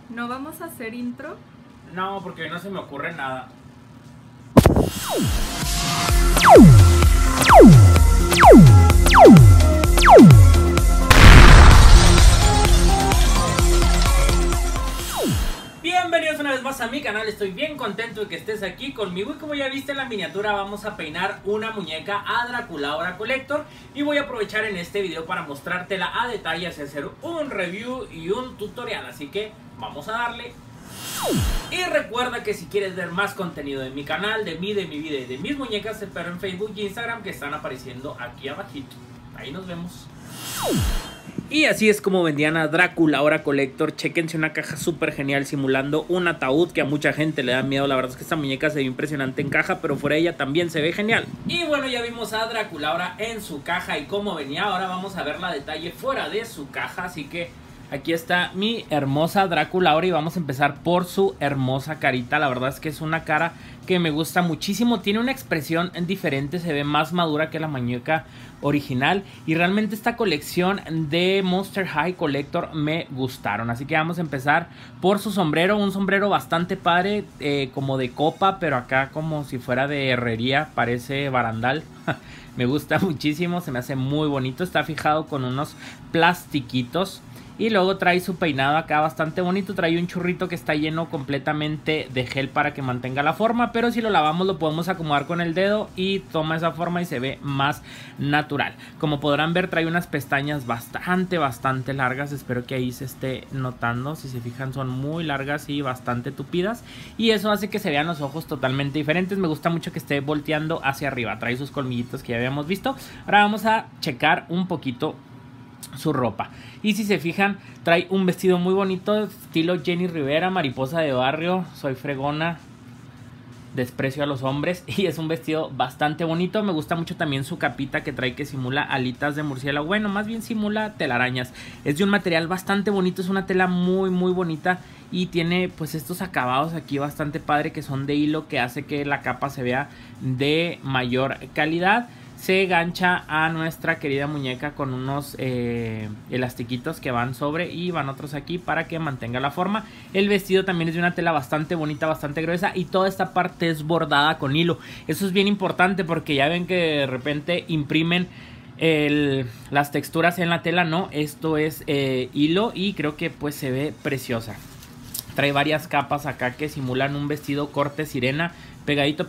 ¿No vamos a hacer intro? No, porque hoy no se me ocurre nada. Bienvenidos una vez más a mi canal, estoy bien contento de que estés aquí conmigo y como ya viste en la miniatura vamos a peinar una muñeca a Draculaura Collector y voy a aprovechar en este video para mostrártela a detalle, hacer un review y un tutorial, así que vamos a darle. Y recuerda que si quieres ver más contenido de mi canal, de mi vida y de mis muñecas, te espero en Facebook y Instagram que están apareciendo aquí abajito. Ahí nos vemos. Y así es como vendían a Draculaura Collector. Chéquense, una caja súper genial simulando un ataúd que a mucha gente le da miedo. La verdad es que esta muñeca se ve impresionante en caja, pero fuera de ella también se ve genial. Y bueno, ya vimos a Draculaura en su caja y cómo venía. Ahora vamos a verla a detalle fuera de su caja, así que aquí está mi hermosa Draculaura y vamos a empezar por su hermosa carita. La verdad es que es una cara que me gusta muchísimo. Tiene una expresión diferente, se ve más madura que la muñeca original. Y realmente esta colección de Monster High Collector me gustaron. Así que vamos a empezar por su sombrero. Un sombrero bastante padre, como de copa, pero acá como si fuera de herrería. Parece barandal. Me gusta muchísimo, se me hace muy bonito. Está fijado con unos plastiquitos. Y luego trae su peinado acá bastante bonito. Trae un churrito que está lleno completamente de gel para que mantenga la forma. Pero si lo lavamos lo podemos acomodar con el dedo y toma esa forma y se ve más natural. Como podrán ver, trae unas pestañas bastante largas. Espero que ahí se esté notando. Si se fijan, son muy largas y bastante tupidas. Y eso hace que se vean los ojos totalmente diferentes. Me gusta mucho que esté volteando hacia arriba. Trae sus colmillitos que ya habíamos visto. Ahora vamos a checar un poquito su ropa. Y si se fijan, trae un vestido muy bonito, estilo Jenny Rivera, mariposa de barrio, soy fregona, desprecio a los hombres. Y es un vestido bastante bonito. Me gusta mucho también su capita que trae, que simula alitas de murciélago. Bueno, más bien simula telarañas. Es de un material bastante bonito, es una tela muy bonita. Y tiene pues estos acabados aquí bastante padre que son de hilo, que hace que la capa se vea de mayor calidad. Se gancha a nuestra querida muñeca con unos elastiquitos que van sobre y van otros aquí para que mantenga la forma. El vestido también es de una tela bastante bonita, bastante gruesa, y toda esta parte es bordada con hilo. Eso es bien importante porque ya ven que de repente imprimen las texturas en la tela. No, esto es hilo y creo que pues se ve preciosa. Trae varias capas acá que simulan un vestido corte sirena, pegadito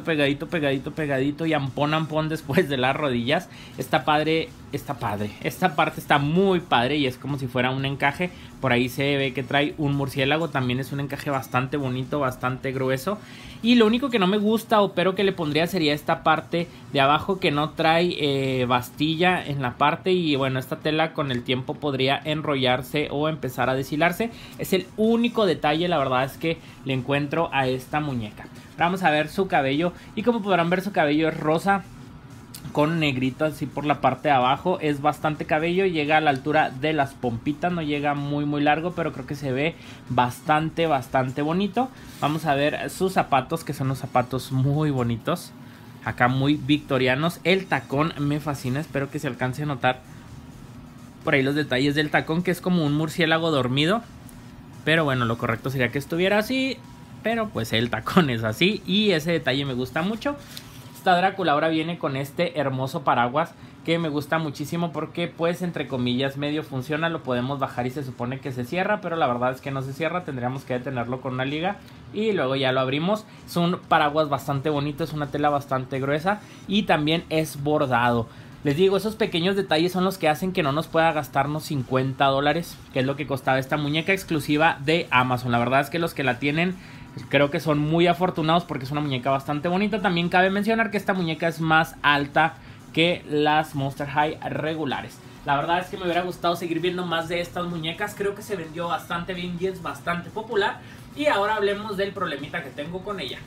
y ampón después de las rodillas. Está padre, esta parte está muy padre y es como si fuera un encaje. Por ahí se ve que trae un murciélago, también es un encaje bastante bonito, bastante grueso. Y lo único que no me gusta o pero que le pondría sería esta parte de abajo que no trae bastilla en la parte. Y bueno, esta tela con el tiempo podría enrollarse o empezar a deshilarse. Es el único detalle, la verdad es que le encuentro a esta muñeca. Vamos a ver su cabello y como podrán ver, su cabello es rosa con negrito así por la parte de abajo. Es bastante cabello, llega a la altura de las pompitas, no llega muy largo, pero creo que se ve bastante bonito. Vamos a ver sus zapatos, que son unos zapatos muy bonitos, acá muy victorianos. El tacón me fascina, espero que se alcance a notar por ahí los detalles del tacón, que es como un murciélago dormido, pero bueno, lo correcto sería que estuviera así, pero pues el tacón es así y ese detalle me gusta mucho. Esta Draculaura viene con este hermoso paraguas que me gusta muchísimo porque pues entre comillas medio funciona. Lo podemos bajar y se supone que se cierra, pero la verdad es que no se cierra. Tendríamos que detenerlo con una liga y luego ya lo abrimos. Es un paraguas bastante bonito, es una tela bastante gruesa y también es bordado. Les digo, esos pequeños detalles son los que hacen que no nos pueda gastarnos $50, que es lo que costaba esta muñeca exclusiva de Amazon. La verdad es que los que la tienen creo que son muy afortunados porque es una muñeca bastante bonita. También cabe mencionar que esta muñeca es más alta que las Monster High regulares. La verdad es que me hubiera gustado seguir viendo más de estas muñecas. Creo que se vendió bastante bien y es bastante popular. Y ahora hablemos del problemita que tengo con ella.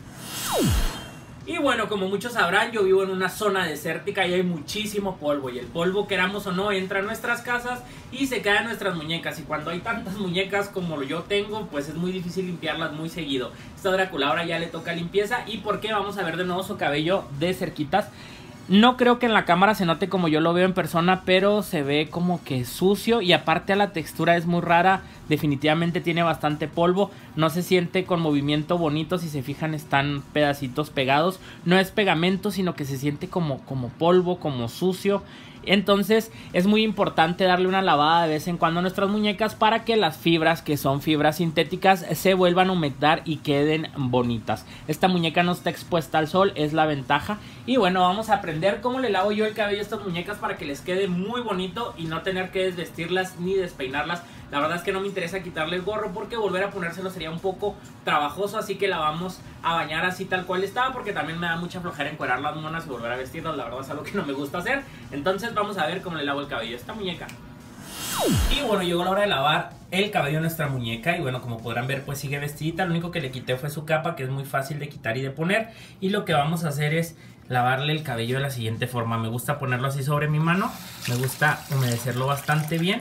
Y bueno, como muchos sabrán, yo vivo en una zona desértica y hay muchísimo polvo. Y el polvo, queramos o no, entra a nuestras casas y se cae en nuestras muñecas. Y cuando hay tantas muñecas como yo tengo, pues es muy difícil limpiarlas muy seguido. Esta Draculaura ya le toca limpieza. ¿Y por qué? Vamos a ver de nuevo su cabello de cerquitas. No creo que en la cámara se note como yo lo veo en persona, pero se ve como que sucio y aparte la textura es muy rara. Definitivamente tiene bastante polvo, no se siente con movimiento bonito. Si se fijan, están pedacitos pegados. No es pegamento, sino que se siente como polvo, como sucio. Entonces es muy importante darle una lavada de vez en cuando a nuestras muñecas para que las fibras, que son fibras sintéticas, se vuelvan a humectar y queden bonitas. Esta muñeca no está expuesta al sol, es la ventaja. Y bueno, vamos a aprender cómo le lavo yo el cabello a estas muñecas para que les quede muy bonito y no tener que desvestirlas ni despeinarlas. La verdad es que no me interesa quitarle el gorro porque volver a ponérselo sería un poco trabajoso, así que la vamos a bañar así tal cual estaba, porque también me da mucha flojera encuerar las monas y volver a vestirlas. La verdad es algo que no me gusta hacer. Entonces vamos a ver cómo le lavo el cabello a esta muñeca. Y bueno, llegó la hora de lavar el cabello de nuestra muñeca. Y bueno, como podrán ver, pues sigue vestidita. Lo único que le quité fue su capa, que es muy fácil de quitar y de poner. Y lo que vamos a hacer es lavarle el cabello de la siguiente forma. Me gusta ponerlo así sobre mi mano, me gusta humedecerlo bastante bien.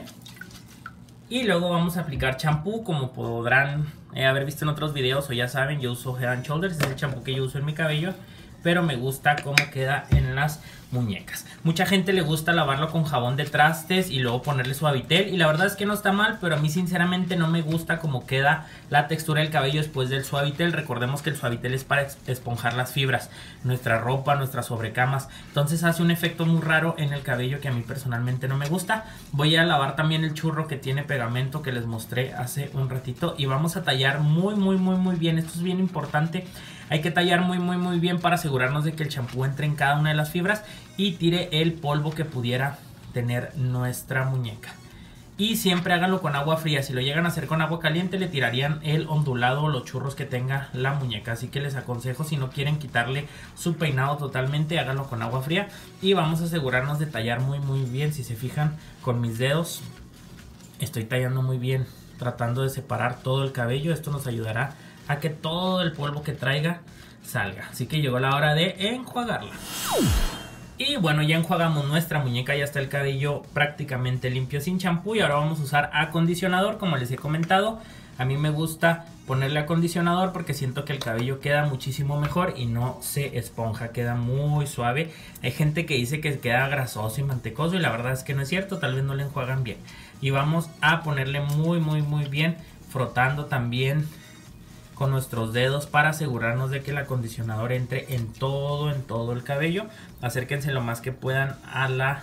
Y luego vamos a aplicar champú. Como podrán haber visto en otros videos o ya saben, yo uso Head and Shoulders. Es el champú que yo uso en mi cabello, pero me gusta cómo queda en las muñecas. Mucha gente le gusta lavarlo con jabón de trastes y luego ponerle Suavitel, y la verdad es que no está mal, pero a mí sinceramente no me gusta cómo queda la textura del cabello después del Suavitel. Recordemos que el Suavitel es para esponjar las fibras, nuestra ropa, nuestras sobrecamas, entonces hace un efecto muy raro en el cabello que a mí personalmente no me gusta. Voy a lavar también el churro que tiene pegamento que les mostré hace un ratito, y vamos a tallar muy bien. Esto es bien importante. Hay que tallar muy bien para asegurarnos de que el champú entre en cada una de las fibras y tire el polvo que pudiera tener nuestra muñeca. Y siempre háganlo con agua fría. Si lo llegan a hacer con agua caliente, le tirarían el ondulado o los churros que tenga la muñeca. Así que les aconsejo, si no quieren quitarle su peinado totalmente, háganlo con agua fría. Y vamos a asegurarnos de tallar muy bien. Si se fijan, con mis dedos estoy tallando muy bien, tratando de separar todo el cabello. Esto nos ayudará a que todo el polvo que traiga salga. Así que llegó la hora de enjuagarla. Y bueno, ya enjuagamos nuestra muñeca, ya está el cabello prácticamente limpio sin champú. Y ahora vamos a usar acondicionador, como les he comentado. A mí me gusta ponerle acondicionador porque siento que el cabello queda muchísimo mejor y no se esponja, queda muy suave. Hay gente que dice que queda grasoso y mantecoso, y la verdad es que no es cierto, tal vez no le enjuagan bien. Y vamos a ponerle muy bien, frotando también con nuestros dedos para asegurarnos de que el acondicionador entre en todo el cabello. Acérquense lo más que puedan a la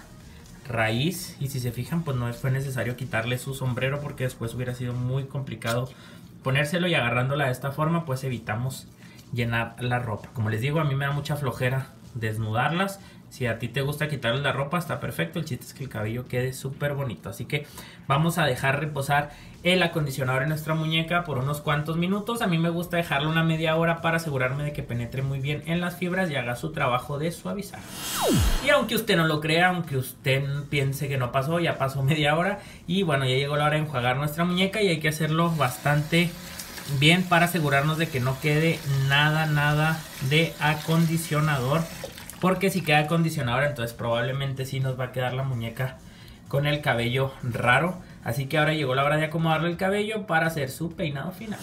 raíz, y si se fijan, pues no fue necesario quitarle su sombrero porque después hubiera sido muy complicado ponérselo, y agarrándola de esta forma pues evitamos llenar la ropa. Como les digo, a mí me da mucha flojera desnudarlas. Si a ti te gusta quitarle la ropa, está perfecto. El chiste es que el cabello quede súper bonito. Así que vamos a dejar reposar el acondicionador en nuestra muñeca por unos cuantos minutos. A mí me gusta dejarlo una media hora para asegurarme de que penetre muy bien en las fibras y haga su trabajo de suavizar. Y aunque usted no lo crea, aunque usted piense que no pasó, ya pasó media hora. Y bueno, ya llegó la hora de enjuagar nuestra muñeca, y hay que hacerlo bastante bien para asegurarnos de que no quede nada de acondicionador. Porque si queda acondicionador, entonces probablemente sí nos va a quedar la muñeca con el cabello raro. Así que ahora llegó la hora de acomodarle el cabello para hacer su peinado final.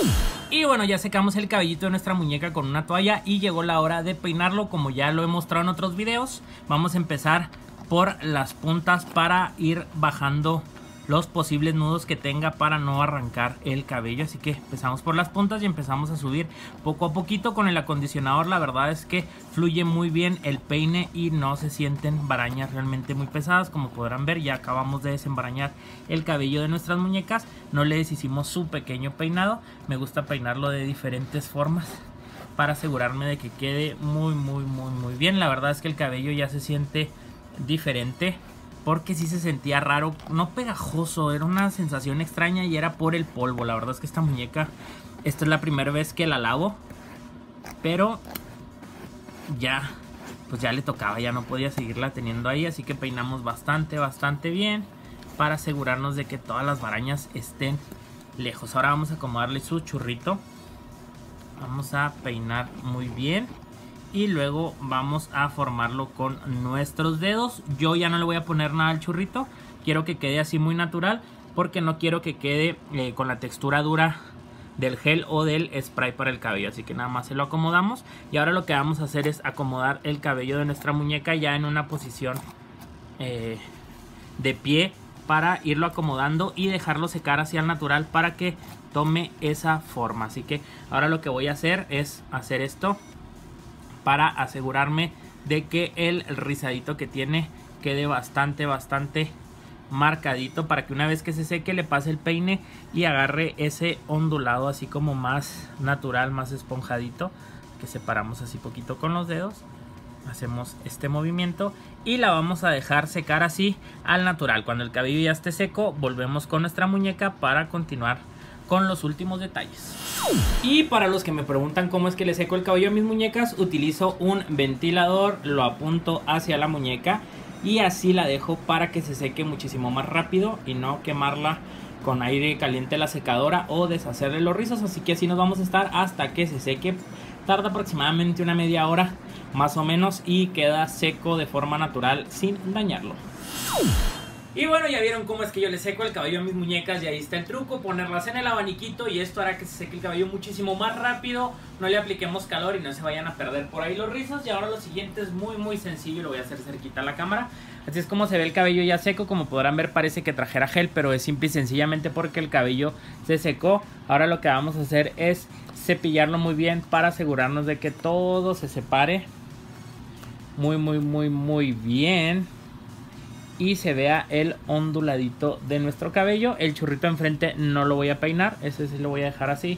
Y bueno, ya secamos el cabellito de nuestra muñeca con una toalla y llegó la hora de peinarlo, como ya lo he mostrado en otros videos. Vamos a empezar por las puntas para ir bajando los posibles nudos que tenga para no arrancar el cabello. Así que empezamos por las puntas y empezamos a subir poco a poquito con el acondicionador. La verdad es que fluye muy bien el peine y no se sienten barañas realmente muy pesadas. Como podrán ver, ya acabamos de desembarañar el cabello de nuestras muñecas. No le deshicimos su pequeño peinado. Me gusta peinarlo de diferentes formas para asegurarme de que quede muy bien. La verdad es que el cabello ya se siente diferente, porque sí se sentía raro, no pegajoso, era una sensación extraña y era por el polvo. La verdad es que esta muñeca, esta es la primera vez que la lavo, pero ya, pues ya le tocaba, ya no podía seguirla teniendo ahí, así que peinamos bastante bien para asegurarnos de que todas las barañas estén lejos. Ahora vamos a acomodarle su churrito, vamos a peinar muy bien. Y luego vamos a formarlo con nuestros dedos. Yo ya no le voy a poner nada al churrito. Quiero que quede así muy natural, porque no quiero que quede con la textura dura del gel o del spray para el cabello. Así que nada más se lo acomodamos. Y ahora lo que vamos a hacer es acomodar el cabello de nuestra muñeca ya en una posición de pie, para irlo acomodando y dejarlo secar hacia el natural para que tome esa forma. Así que ahora lo que voy a hacer es hacer esto para asegurarme de que el rizadito que tiene quede bastante marcadito, para que una vez que se seque le pase el peine y agarre ese ondulado así como más natural, más esponjadito, que separamos así poquito con los dedos. Hacemos este movimiento y la vamos a dejar secar así al natural. Cuando el cabello ya esté seco, volvemos con nuestra muñeca para continuar con los últimos detalles. Y para los que me preguntan cómo es que le seco el cabello a mis muñecas, utilizo un ventilador, lo apunto hacia la muñeca y así la dejo para que se seque muchísimo más rápido y no quemarla con aire caliente la secadora o deshacerle los rizos. Así que así nos vamos a estar hasta que se seque. Tarda aproximadamente una media hora más o menos y queda seco de forma natural sin dañarlo. Y bueno, ya vieron cómo es que yo le seco el cabello a mis muñecas y ahí está el truco, ponerlas en el abaniquito y esto hará que se seque el cabello muchísimo más rápido, no le apliquemos calor y no se vayan a perder por ahí los rizos. Y ahora lo siguiente es muy sencillo, lo voy a hacer cerquita a la cámara. Así es como se ve el cabello ya seco. Como podrán ver, parece que trajera gel, pero es simple y sencillamente porque el cabello se secó. Ahora lo que vamos a hacer es cepillarlo muy bien para asegurarnos de que todo se separe muy bien y se vea el onduladito de nuestro cabello. El churrito enfrente no lo voy a peinar, ese sí lo voy a dejar así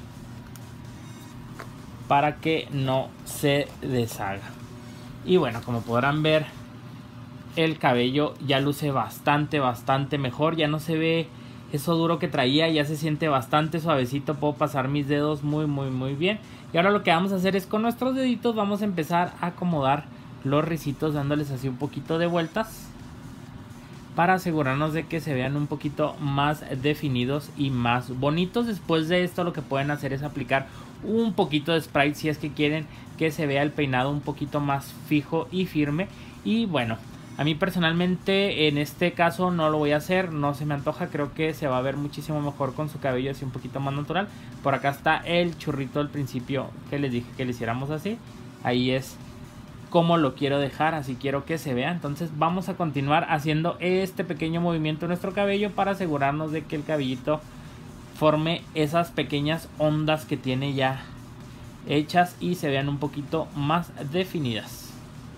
para que no se deshaga. Y bueno, como podrán ver, el cabello ya luce bastante mejor, ya no se ve eso duro que traía, ya se siente bastante suavecito, puedo pasar mis dedos muy bien. Y ahora lo que vamos a hacer es con nuestros deditos vamos a empezar a acomodar los ricitos dándoles así un poquito de vueltas para asegurarnos de que se vean un poquito más definidos y más bonitos. Después de esto lo que pueden hacer es aplicar un poquito de spray si es que quieren que se vea el peinado un poquito más fijo y firme. Y bueno, a mí personalmente en este caso no lo voy a hacer, no se me antoja, creo que se va a ver muchísimo mejor con su cabello así un poquito más natural. Por acá está el churrito al principio que les dije que le hiciéramos así, ahí es como lo quiero dejar, así quiero que se vea. Entonces vamos a continuar haciendo este pequeño movimiento en nuestro cabello para asegurarnos de que el cabellito forme esas pequeñas ondas que tiene ya hechas y se vean un poquito más definidas.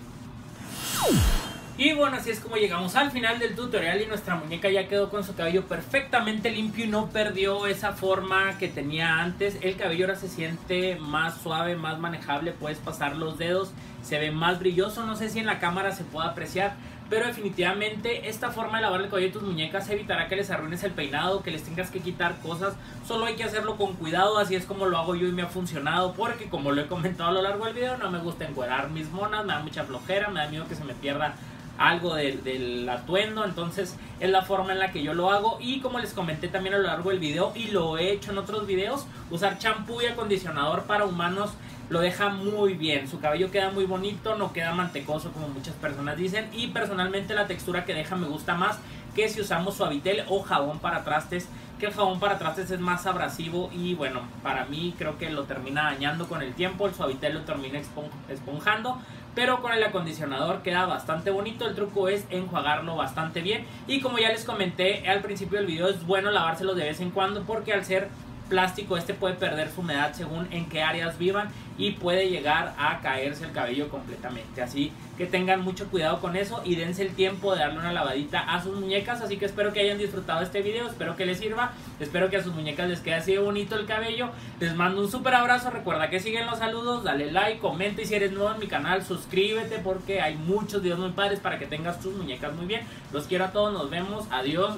Y bueno, así es como llegamos al final del tutorial y nuestra muñeca ya quedó con su cabello perfectamente limpio y no perdió esa forma que tenía antes. El cabello ahora se siente más suave, más manejable, puedes pasar los dedos, se ve más brilloso. No sé si en la cámara se puede apreciar, pero definitivamente esta forma de lavar el cabello de tus muñecas evitará que les arruines el peinado, que les tengas que quitar cosas. Solo hay que hacerlo con cuidado, así es como lo hago yo y me ha funcionado, porque como lo he comentado a lo largo del video, no me gusta encuerar mis monas, me da mucha flojera, me da miedo que se me pierda algo del atuendo. Entonces es la forma en la que yo lo hago. Y como les comenté también a lo largo del video y lo he hecho en otros videos, usar champú y acondicionador para humanos lo deja muy bien, su cabello queda muy bonito, no queda mantecoso como muchas personas dicen. Y personalmente la textura que deja me gusta más que si usamos Suavitel o jabón para trastes, que el jabón para trastes es más abrasivo y bueno, para mí creo que lo termina dañando con el tiempo. El Suavitel lo termina esponjando, pero con el acondicionador queda bastante bonito. El truco es enjuagarlo bastante bien y como ya les comenté al principio del video, es bueno lavárselo de vez en cuando porque al ser plástico este puede perder su humedad según en qué áreas vivan y puede llegar a caerse el cabello completamente. Así que tengan mucho cuidado con eso y dense el tiempo de darle una lavadita a sus muñecas. Así que espero que hayan disfrutado este video, espero que les sirva, espero que a sus muñecas les quede así de bonito el cabello. Les mando un súper abrazo, recuerda que siguen los saludos, dale like, comenta y si eres nuevo en mi canal suscríbete porque hay muchos videos muy padres para que tengas tus muñecas muy bien. Los quiero a todos, nos vemos, adiós.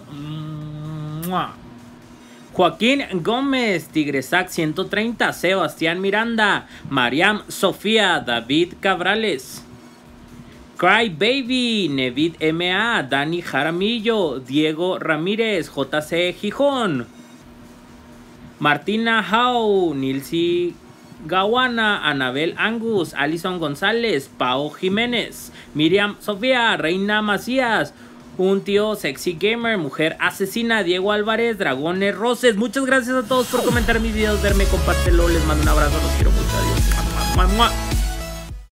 Joaquín Gómez, Tigresac 130, Sebastián Miranda, Mariam Sofía, David Cabrales, Cry Baby, Nevid MA, Dani Jaramillo, Diego Ramírez, JC Gijón, Martina Hau, Nilsi Gawana, Anabel Angus, Alison González, Pao Jiménez, Miriam Sofía, Reina Macías, un tío sexy gamer, mujer asesina, Diego Álvarez, Dragones Roses. Muchas gracias a todos por comentar mis videos, verme, compártelo, les mando un abrazo, los quiero mucho, adiós.